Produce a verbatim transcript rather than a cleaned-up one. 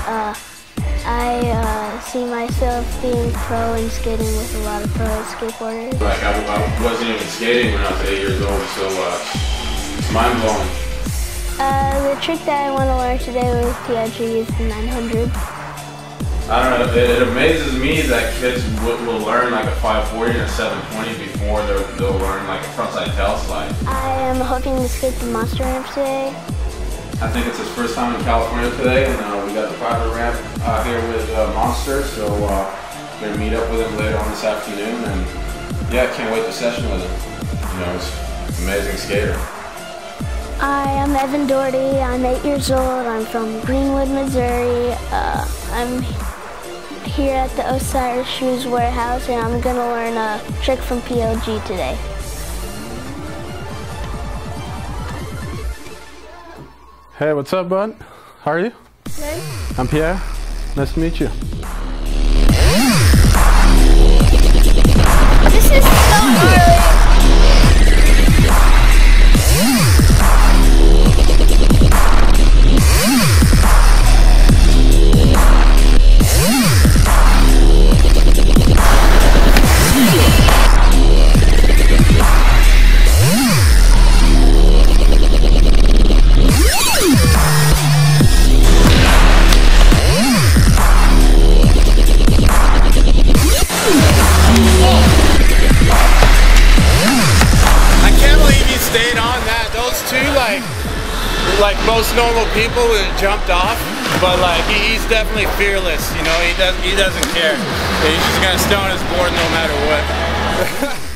Uh, I uh, see myself being pro and skating with a lot of pro skateboarders. Like I, I wasn't even skating when I was eight years old, so uh, it's mind blowing. Uh, the trick that I want to learn today with P I G is the nine hundred. I don't know, it, it amazes me that kids will, will learn like a five forty and a seven twenty before they'll learn like a frontside tail slide. I am hoping to skate the monster ramp today. I think it's his first time in California today, and uh, we got the private ramp out here with uh, Monster, so uh, we're gonna meet up with him later on this afternoon, and yeah, I can't wait to session with him. You know, he's an amazing skater. I am Evan Doherty. I'm eight years old. I'm from Greenwood, Missouri. Uh, I'm here at the Osiris Shoes Warehouse, and I'm gonna learn a trick from P L G today. Hey, what's up, bud? How are you? Good. I'm Pierre. Nice to meet you. This is so gnarly. Stayed on that. Those two, like, like most normal people would have jumped off, but like he, he's definitely fearless. You know, he does he doesn't care. He's just gonna stay on his board no matter what.